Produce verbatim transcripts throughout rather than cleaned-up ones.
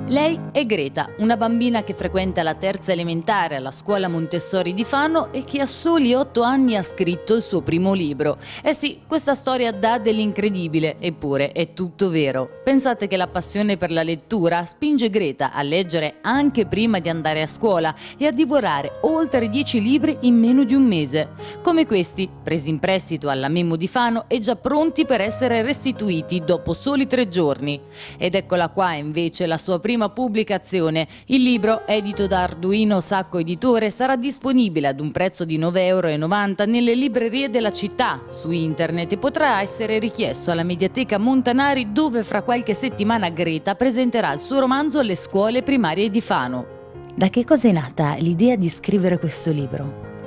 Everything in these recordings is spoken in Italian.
Lei è Greta, una bambina che frequenta la terza elementare alla scuola Montessori di Fano e che a soli otto anni ha scritto il suo primo libro. Eh sì, questa storia dà dell'incredibile, eppure è tutto vero. Pensate che la passione per la lettura spinge Greta a leggere anche prima di andare a scuola e a divorare oltre dieci libri in meno di un mese. Come questi, presi in prestito alla Memo di Fano e già pronti per essere restituiti dopo soli tre giorni. Ed eccola qua invece la sua prima pubblicazione. Il libro, edito da Arduino Sacco Editore, sarà disponibile ad un prezzo di nove e novanta euro nelle librerie della città, su internet, e potrà essere richiesto alla Mediateca Montanari, dove fra qualche settimana Greta presenterà il suo romanzo alle scuole primarie di Fano. Da che cosa è nata l'idea di scrivere questo libro?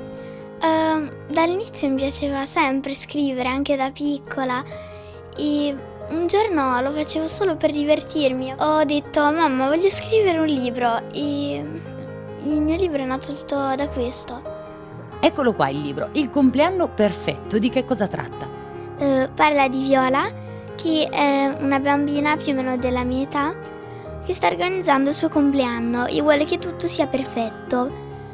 Uh, dall'inizio mi piaceva sempre scrivere, anche da piccola, e un giorno lo facevo solo per divertirmi. Ho detto: mamma, voglio scrivere un libro, e il mio libro è nato tutto da questo. Eccolo qua il libro, Il compleanno perfetto. Di che cosa tratta? Uh, parla di Viola, che è una bambina più o meno della mia età, che sta organizzando il suo compleanno e vuole che tutto sia perfetto,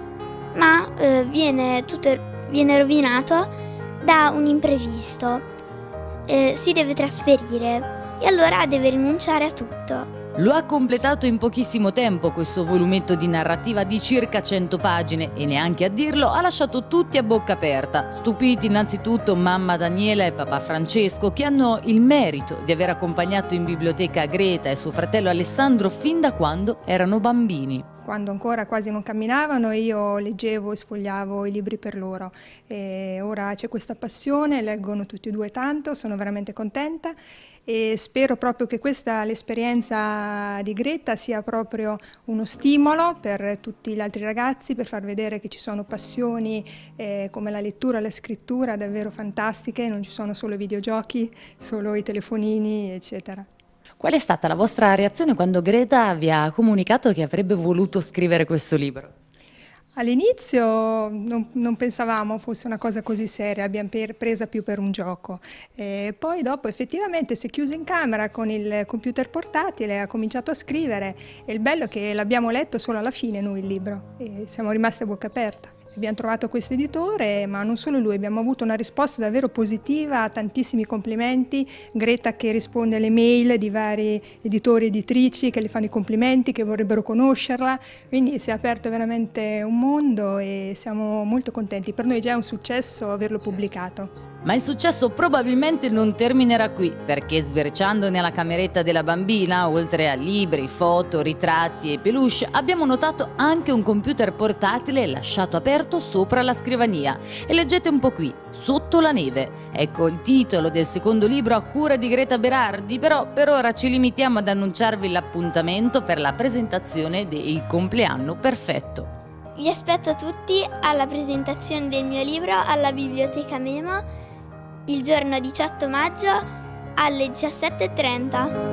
ma uh, viene, tutto, viene rovinato da un imprevisto. Eh, si deve trasferire e allora deve rinunciare a tutto. Lo ha completato in pochissimo tempo questo volumetto di narrativa di circa cento pagine e, neanche a dirlo, ha lasciato tutti a bocca aperta, stupiti innanzitutto mamma Daniela e papà Francesco, che hanno il merito di aver accompagnato in biblioteca Greta e suo fratello Alessandro fin da quando erano bambini. Quando ancora quasi non camminavano, io leggevo e sfogliavo i libri per loro. E ora c'è questa passione, leggono tutti e due tanto, sono veramente contenta e spero proprio che questa, l'esperienza di Greta, sia proprio uno stimolo per tutti gli altri ragazzi, per far vedere che ci sono passioni eh, come la lettura e la scrittura davvero fantastiche, non ci sono solo i videogiochi, solo i telefonini, eccetera. Qual è stata la vostra reazione quando Greta vi ha comunicato che avrebbe voluto scrivere questo libro? All'inizio non, non pensavamo fosse una cosa così seria, abbiamo per, presa più per un gioco. E poi dopo effettivamente si è chiusa in camera con il computer portatile, ha cominciato a scrivere, e il bello è che l'abbiamo letto solo alla fine noi il libro e siamo rimasti a bocca aperta. Abbiamo trovato questo editore, ma non solo lui, abbiamo avuto una risposta davvero positiva, tantissimi complimenti. Greta che risponde alle mail di vari editori e editrici che le fanno i complimenti, che vorrebbero conoscerla, quindi si è aperto veramente un mondo e siamo molto contenti. Per noi già è un successo averlo pubblicato. Ma il successo probabilmente non terminerà qui, perché sbirciando nella cameretta della bambina, oltre a libri, foto, ritratti e peluche, abbiamo notato anche un computer portatile lasciato aperto sopra la scrivania. E leggete un po' qui, Sotto la neve. Ecco il titolo del secondo libro a cura di Greta Berardi, però per ora ci limitiamo ad annunciarvi l'appuntamento per la presentazione del compleanno perfetto. Vi aspetto tutti alla presentazione del mio libro alla Biblioteca Memo il giorno diciotto maggio alle diciassette e trenta.